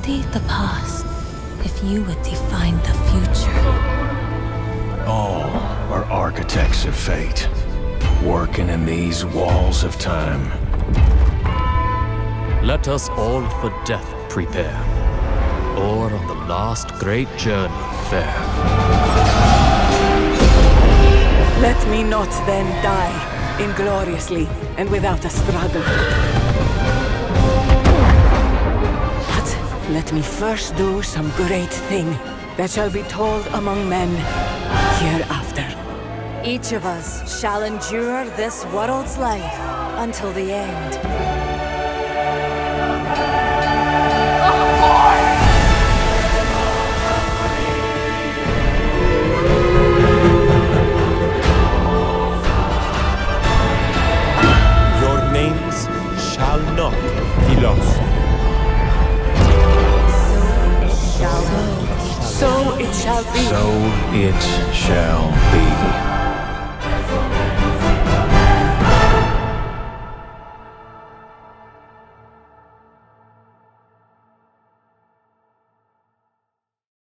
study the past if you would define the future. All are architects of fate, working in these walls of time. Let us all for death prepare, or on the last great journey fare. Let me not then die, ingloriously and without a struggle. But let me first do some great thing that shall be told among men hereafter. Each of us shall endure this world's life until the end. Your names shall not be lost. So it shall be. So it shall be.